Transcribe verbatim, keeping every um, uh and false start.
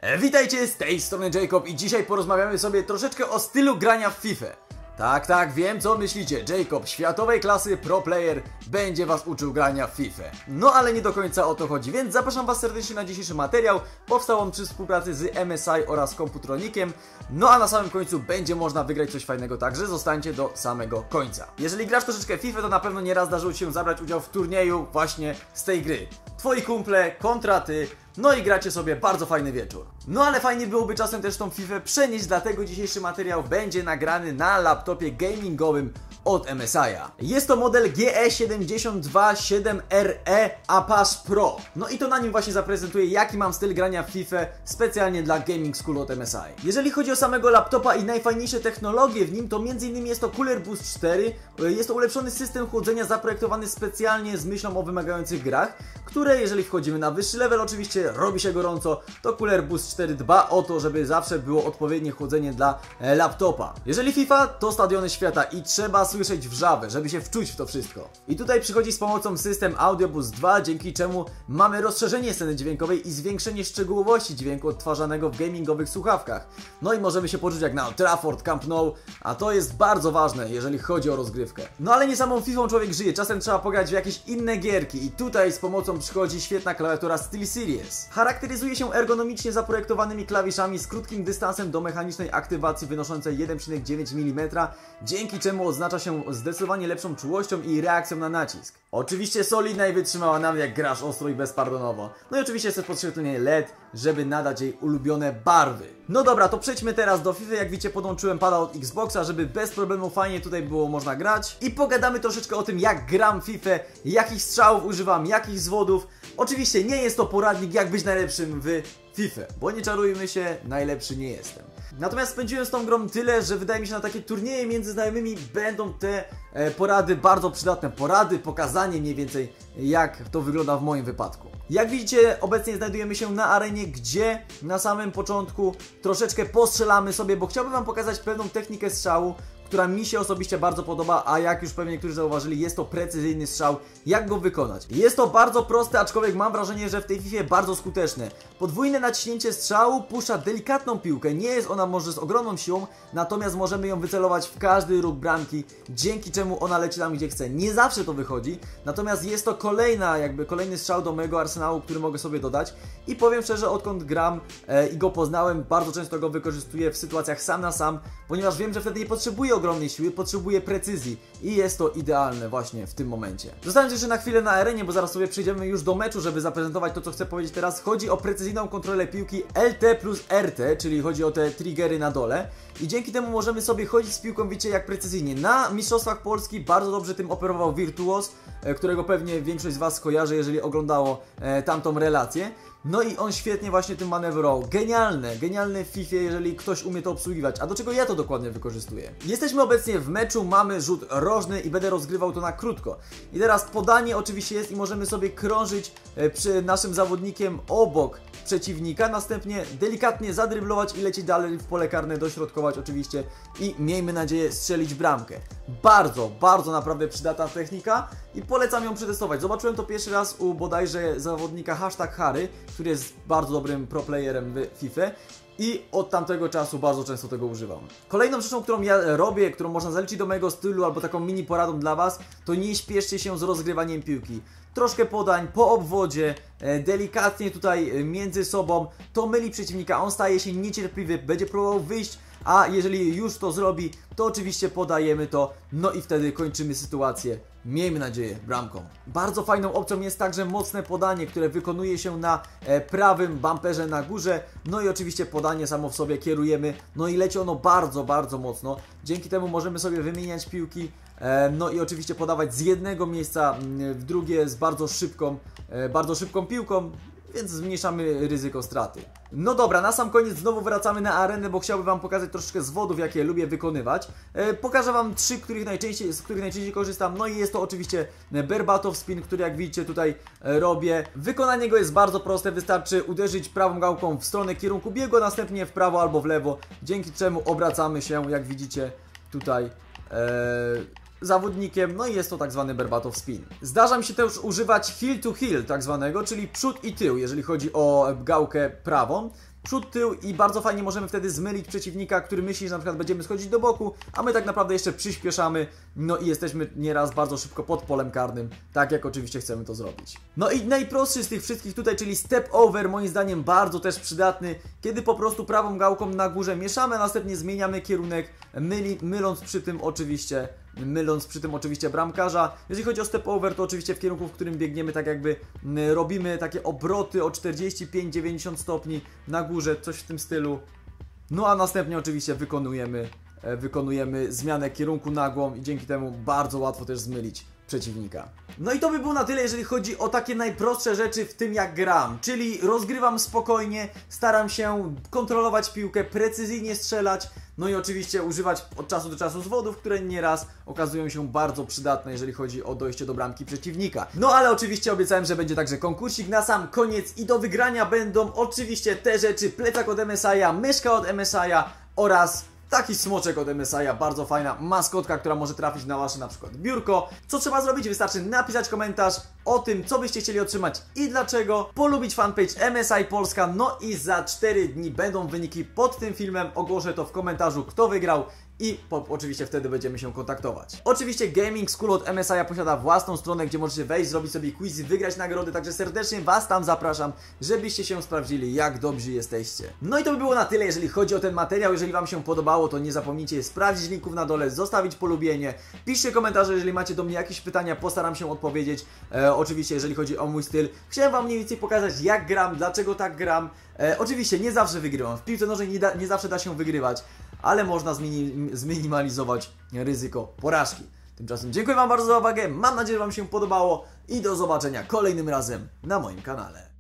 E, witajcie, z tej strony Jacob i dzisiaj porozmawiamy sobie troszeczkę o stylu grania w FIFA. Tak, tak, wiem co myślicie, Jacob, światowej klasy pro player, będzie was uczył grania w FIFA. No ale nie do końca o to chodzi, więc zapraszam was serdecznie na dzisiejszy materiał. Powstał on przy współpracy z M S I oraz Computronikiem. No a na samym końcu będzie można wygrać coś fajnego, także zostańcie do samego końca. Jeżeli grasz troszeczkę w FIFA, to na pewno nieraz zdarzyło ci się zabrać udział w turnieju właśnie z tej gry. Twoi kumple kontra ty, no i gracie sobie bardzo fajny wieczór. No ale fajnie byłoby czasem też tą FIFA przenieść, dlatego dzisiejszy materiał będzie nagrany na laptopie gamingowym od M S I a. Jest to model G E siedem dwa siedem R E Apache Pro. No i to na nim właśnie zaprezentuję, jaki mam styl grania w FIFA specjalnie dla Gaming School od M S I. Jeżeli chodzi o samego laptopa i najfajniejsze technologie w nim, to między innymi jest to Cooler Boost cztery. Jest to ulepszony system chłodzenia zaprojektowany specjalnie z myślą o wymagających grach, które jeżeli wchodzimy na wyższy level oczywiście robi się gorąco, to Cooler Boost cztery dba o to, żeby zawsze było odpowiednie chłodzenie dla e, laptopa. Jeżeli FIFA, to stadiony świata i trzeba słyszeć wrzawę, żeby się wczuć w to wszystko. I tutaj przychodzi z pomocą system Audio Boost dwa, dzięki czemu mamy rozszerzenie sceny dźwiękowej i zwiększenie szczegółowości dźwięku odtwarzanego w gamingowych słuchawkach. No i możemy się poczuć jak na Old Trafford, Camp Nou, a to jest bardzo ważne, jeżeli chodzi o rozgrywkę. No ale nie samą FIFA człowiek żyje, czasem trzeba pograć w jakieś inne gierki i tutaj z pomocą przychodzi świetna klawiatura SteelSeries. Charakteryzuje się ergonomicznie zaprojektowanymi klawiszami z krótkim dystansem do mechanicznej aktywacji wynoszącej jeden przecinek dziewięć milimetra, dzięki czemu odznacza się zdecydowanie lepszą czułością i reakcją na nacisk. Oczywiście solidna i wytrzymała nawet jak grasz ostro i bezpardonowo. No i oczywiście jest też podświetlenie L E D, żeby nadać jej ulubione barwy. No dobra, to przejdźmy teraz do FIFA. Jak widzicie, podłączyłem pada od Xboxa, żeby bez problemu fajnie tutaj było można grać. I pogadamy troszeczkę o tym, jak gram w FIFA, jakich strzałów używam, jakich zwodów. Oczywiście nie jest to poradnik, jak być najlepszym w FIFA, bo nie czarujmy się, najlepszy nie jestem. Natomiast spędziłem z tą grą tyle, że wydaje mi się, na takie turnieje między znajomymi będą te e, porady bardzo przydatne. Porady, pokazanie mniej więcej, jak to wygląda w moim wypadku. Jak widzicie, obecnie znajdujemy się na arenie, gdzie na samym początku troszeczkę postrzelamy sobie, bo chciałbym wam pokazać pewną technikę strzału, która mi się osobiście bardzo podoba, a jak już pewnie niektórzy zauważyli, jest to precyzyjny strzał. Jak go wykonać? Jest to bardzo proste, aczkolwiek mam wrażenie, że w tej FIFA bardzo skuteczne. Podwójne naciśnięcie strzału puszcza delikatną piłkę, nie jest ona może z ogromną siłą, natomiast możemy ją wycelować w każdy róg bramki, dzięki czemu ona leci tam gdzie chce. Nie zawsze to wychodzi, natomiast jest to kolejna, jakby kolejny strzał do mojego arsenału, który mogę sobie dodać i powiem szczerze, odkąd gram e, i go poznałem, bardzo często go wykorzystuję w sytuacjach sam na sam, ponieważ wiem, że wtedy nie potrzebuję ogromnej siły, potrzebuje precyzji i jest to idealne właśnie w tym momencie. Zostając jeszcze na chwilę na arenie, bo zaraz sobie przejdziemy już do meczu, żeby zaprezentować to, co chcę powiedzieć teraz. Chodzi o precyzyjną kontrolę piłki L T plus R T, czyli chodzi o te triggery na dole i dzięki temu możemy sobie chodzić z piłką, wiecie, jak precyzyjnie. Na Mistrzostwach Polski bardzo dobrze tym operował Virtuos, którego pewnie większość z was kojarzy, jeżeli oglądało e, tamtą relację. No i on świetnie właśnie tym manewrował. Genialne, genialne w FIFA, jeżeli ktoś umie to obsługiwać. A do czego ja to dokładnie wykorzystuję? Jesteśmy obecnie w meczu, mamy rzut rożny i będę rozgrywał to na krótko. I teraz podanie oczywiście jest i możemy sobie krążyć przy naszym zawodnikiem obok przeciwnika, następnie delikatnie zadryblować i lecieć dalej w pole karne, dośrodkować oczywiście i miejmy nadzieję strzelić bramkę. Bardzo, bardzo naprawdę przydatna technika i polecam ją przetestować. Zobaczyłem to pierwszy raz u bodajże zawodnika hashtag Harry, który jest bardzo dobrym pro playerem w FIFA i od tamtego czasu bardzo często tego używam. Kolejną rzeczą, którą ja robię, którą można zaliczyć do mojego stylu albo taką mini poradą dla was, to nie śpieszcie się z rozgrywaniem piłki. Troszkę podań po obwodzie, e, delikatnie tutaj między sobą, to myli przeciwnika, on staje się niecierpliwy, będzie próbował wyjść, a jeżeli już to zrobi, to oczywiście podajemy to, no i wtedy kończymy sytuację, miejmy nadzieję, bramką. Bardzo fajną opcją jest także mocne podanie, które wykonuje się na e, prawym bumperze na górze, no i oczywiście podanie samo w sobie kierujemy, no i leci ono bardzo, bardzo mocno, dzięki temu możemy sobie wymieniać piłki, e, no i oczywiście podawać z jednego miejsca w drugie z bardzo szybką, e, bardzo szybką piłką, więc zmniejszamy ryzyko straty. No dobra, na sam koniec znowu wracamy na arenę, bo chciałbym wam pokazać troszeczkę zwodów, jakie lubię wykonywać. E, pokażę wam trzy, których najczęściej, z których najczęściej korzystam. No i jest to oczywiście Berbatov spin, który jak widzicie tutaj e, robię. Wykonanie go jest bardzo proste, wystarczy uderzyć prawą gałką w stronę kierunku biegu, a następnie w prawo albo w lewo, dzięki czemu obracamy się, jak widzicie tutaj e, zawodnikiem, no i jest to tak zwany Berbatov spin. Zdarza mi się też używać heel to heel tak zwanego, czyli przód i tył, jeżeli chodzi o gałkę prawą. przód, tył i bardzo fajnie możemy wtedy zmylić przeciwnika, który myśli, że na przykład będziemy schodzić do boku, a my tak naprawdę jeszcze przyspieszamy, no i jesteśmy nieraz bardzo szybko pod polem karnym, tak jak oczywiście chcemy to zrobić. No i najprostszy z tych wszystkich tutaj, czyli step over, moim zdaniem bardzo też przydatny, kiedy po prostu prawą gałką na górze mieszamy, a następnie zmieniamy kierunek, myli, myląc przy tym oczywiście myląc przy tym oczywiście bramkarza. Jeżeli chodzi o step over, to oczywiście w kierunku, w którym biegniemy, tak jakby robimy takie obroty o czterdzieści pięć do dziewięćdziesięciu stopni na górze, coś w tym stylu. No a następnie oczywiście wykonujemy, wykonujemy zmianę kierunku nagłą i dzięki temu bardzo łatwo też zmylić przeciwnika. No i to by było na tyle, jeżeli chodzi o takie najprostsze rzeczy w tym, jak gram, czyli rozgrywam spokojnie, staram się kontrolować piłkę, precyzyjnie strzelać, no i oczywiście używać od czasu do czasu zwodów, które nieraz okazują się bardzo przydatne, jeżeli chodzi o dojście do bramki przeciwnika. No ale oczywiście obiecałem, że będzie także konkursik na sam koniec i do wygrania będą oczywiście te rzeczy: plecak od M S I a, myszka od M S I a oraz taki smoczek od M S I a, bardzo fajna maskotka, która może trafić na wasze na przykład biurko. Co trzeba zrobić? Wystarczy napisać komentarz o tym, co byście chcieli otrzymać i dlaczego, polubić fanpage M S I Polska, no i za cztery dni będą wyniki pod tym filmem, ogłoszę to w komentarzu, kto wygrał i po, oczywiście wtedy będziemy się kontaktować. Oczywiście Gaming School od M S I a posiada własną stronę, gdzie możecie wejść, zrobić sobie quiz i wygrać nagrody, także serdecznie was tam zapraszam, żebyście się sprawdzili, jak dobrzy jesteście. No i to by było na tyle, jeżeli chodzi o ten materiał. Jeżeli wam się podobało, to nie zapomnijcie sprawdzić linków na dole, zostawić polubienie, piszcie komentarze, jeżeli macie do mnie jakieś pytania, postaram się odpowiedzieć. E, oczywiście jeżeli chodzi o mój styl, chciałem wam mniej więcej pokazać, jak gram, dlaczego tak gram. E, oczywiście nie zawsze wygrywam, w piłce nożnej nie, da, nie zawsze da się wygrywać, ale można zminimalizować ryzyko porażki. Tymczasem dziękuję wam bardzo za uwagę, mam nadzieję, że wam się podobało i do zobaczenia kolejnym razem na moim kanale.